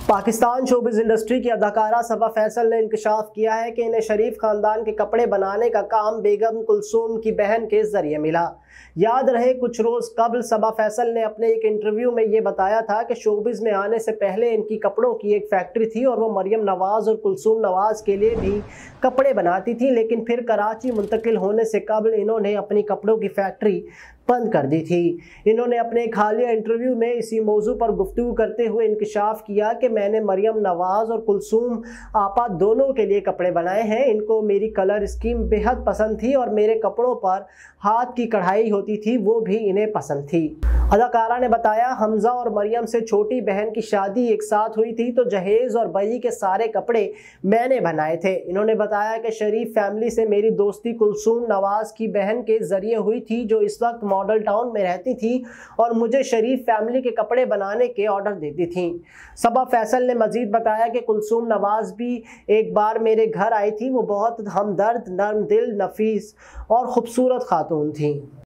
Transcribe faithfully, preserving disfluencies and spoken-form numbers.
Pakistan showbiz industry की अदाकारा सबा फैसल ने इंकशाफ किया है कि इन्हें शरीफ खानदान के कपड़े बनाने का काम बेगम कुलसूम की बहन के जरिए मिला। याद रहे कुछ रोज कबल सबा फैसल ने अपने एक इंटरव्यू में ये बताया था कि शोबिज़ में आने से पहले इनकी कपड़ों की एक फैक्ट्री थी और वो मरियम नवाज और कुलसूम नवाज के लिए भी कपड़े बनाती थी, लेकिन फिर कराची मुंतकिल होने से कबल इन्होंने अपनी कपड़ों की फैक्ट्री बंद कर दी थी। इन्होंने अपने एक हालिया इंटरव्यू में इसी मौजू पर गुफ्तगू करते हुए इंकशाफ किया कि मैंने मरियम नवाज और कुलसूम आपा दोनों के लिए कपड़े बनाए हैं। इनको मेरी कलर स्कीम बेहद पसंद थी और मेरे कपड़ों पर हाथ की कढ़ाई होती थी, वो भी इन्हें पसंद थी। अदाकारा ने बताया, हमजा और मरियम से छोटी बहन की शादी एक साथ हुई थी तो जहेज और बई के सारे कपड़े मैंने बनाए थे। इन्होंने बताया कि शरीफ फैमिली से मेरी दोस्ती कुलसूम नवाज की बहन के जरिए हुई थी जो इस वक्त मॉडल टाउन में रहती थी और मुझे शरीफ फैमिली के कपड़े बनाने के ऑर्डर देती थी। सबा फैसल ने मजीद बताया कि कुलसूम नवाज भी एक बार मेरे घर आई थी। वो बहुत हमदर्द, नर्म दिल, नफीस और खूबसूरत खातून थी।